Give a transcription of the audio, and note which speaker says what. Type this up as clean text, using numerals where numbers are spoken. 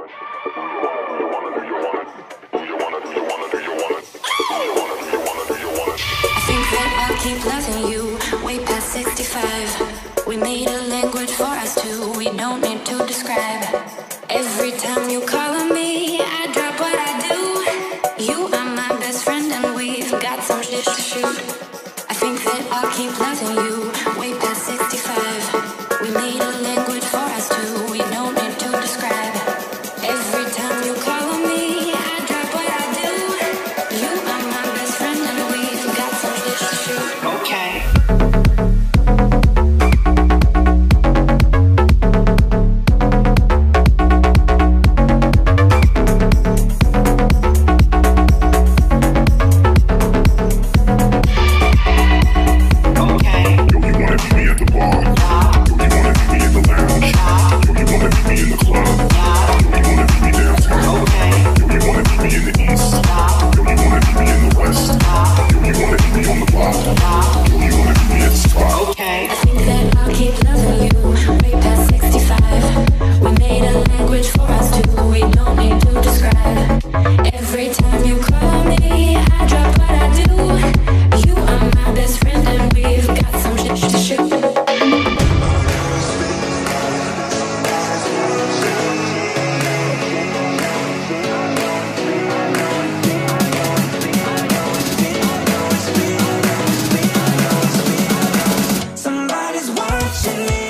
Speaker 1: I think that I'll keep loving you way past 65. We made a language for us two, we don't need to describe. Every time you call on me, I drop what I do. You are my best friend and we've got some shit to shoot. I think that I'll keep loving you way past 65. We made a language for us two, we don't need to describe. Every time you call on me, I drop what I do. You are my best friend and we've got some shit to shoot. Okay.
Speaker 2: Somebody's watching me.